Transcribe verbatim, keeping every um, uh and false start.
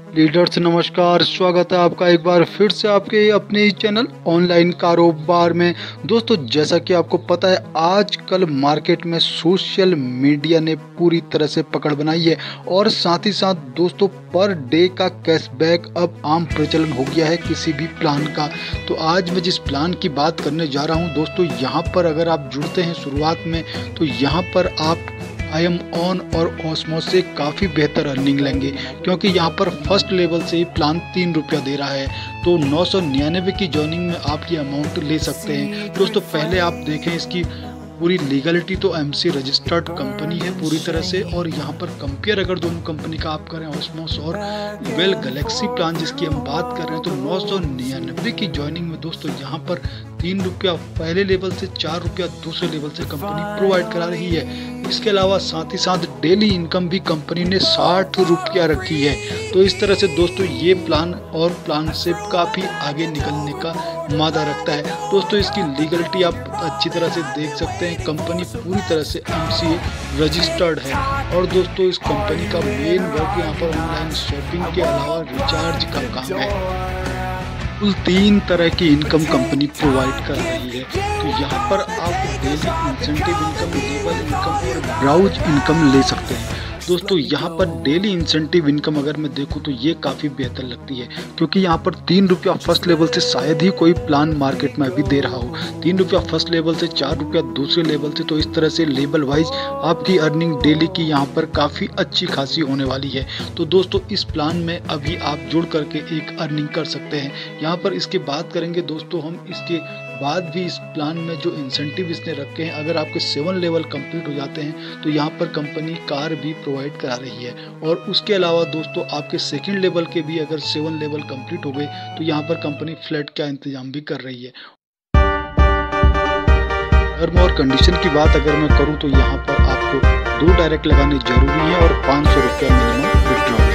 Leaders नमस्कार, स्वागत है आपका एक बार फिर से आपके अपने ही चैनल ऑनलाइन कारोबार में। दोस्तों, जैसा कि आपको पता है आजकल मार्केट में सोशल मीडिया ने पूरी तरह से पकड़ बनाई है और साथ ही साथ दोस्तों पर डे का कैशबैक अब आम प्रचलन हो गया है किसी भी प्लान का। तो आज मैं जिस प्लान की बात करने जा रहा हूं दोस्तों, यहाँ पर अगर आप जुड़ते हैं शुरुआत में तो यहाँ पर आप आई एम ऑन और ऑस्मो से काफ़ी बेहतर अर्निंग लेंगे, क्योंकि यहाँ पर फर्स्ट लेवल से ही प्लान तीन रुपया दे रहा है। तो नौ सौ निन्यानवे की जॉइनिंग में आप ये अमाउंट ले सकते हैं। दोस्तों, पहले आप देखें इसकी पूरी लीगलिटी, तो एमसी रजिस्टर्ड कंपनी है पूरी तरह से। और यहाँ पर कंपेयर अगर दोनों कंपनी का आप करें, ऑस्मोस और वेल गैलेक्सी प्लान जिसकी हम बात कर रहे हैं, तो नौ सौ निन्यानवे की जॉइनिंग में दोस्तों यहाँ पर तीन रुपया पहले लेवल से, चार रुपया दूसरे लेवल से कंपनी प्रोवाइड करा रही है। इसके अलावा साथ ही साथ डेली इनकम भी कंपनी ने साठ रुपया रखी है। तो इस तरह से दोस्तों ये प्लान और प्लान से काफ़ी आगे निकलने का मादा रखता है। दोस्तों, इसकी लीगलिटी आप अच्छी तरह से देख सकते हैं। कंपनी पूरी तरह से एमसीए रजिस्टर्ड है। और दोस्तों, इस कंपनी का मेन वर्क यहाँ पर ऑनलाइन शॉपिंग के अलावा रिचार्ज का काम है। कुल तीन तरह की इनकम कंपनी प्रोवाइड कर रही है। तो यहाँ पर आप daily incentive income, level income और ब्राउज इनकम ले सकते हैं। दोस्तों, यहाँ पर डेली इंसेंटिव इनकम अगर मैं देखूँ तो ये काफ़ी बेहतर लगती है, क्योंकि यहाँ पर तीन रुपया फर्स्ट लेवल से शायद ही कोई प्लान मार्केट में अभी दे रहा हो। तीन रुपया फर्स्ट लेवल से, चार रुपया दूसरे लेवल से। तो इस तरह से लेवल वाइज आपकी अर्निंग डेली की यहाँ पर काफ़ी अच्छी खासी होने वाली है। तो दोस्तों, इस प्लान में अभी आप जुड़ करके एक अर्निंग कर सकते हैं। यहाँ पर इसके बात करेंगे दोस्तों हम, इसके बाद भी इस प्लान में जो इंसेंटिव इसने रखे हैं, अगर आपके सेवन लेवल कंप्लीट हो जाते हैं तो यहाँ पर कंपनी कार भी प्रोवाइड करा रही है। और उसके अलावा दोस्तों आपके सेकंड लेवल के भी अगर सेवन लेवल कंप्लीट हो गए तो यहाँ पर कंपनी फ्लैट का इंतजाम भी कर रही है। टर्म और कंडीशन की बात अगर मैं करूँ तो यहाँ पर आपको दो डायरेक्ट लगाने जरूरी है और पाँच सौ रुपया मिनिमम विड्रॉ।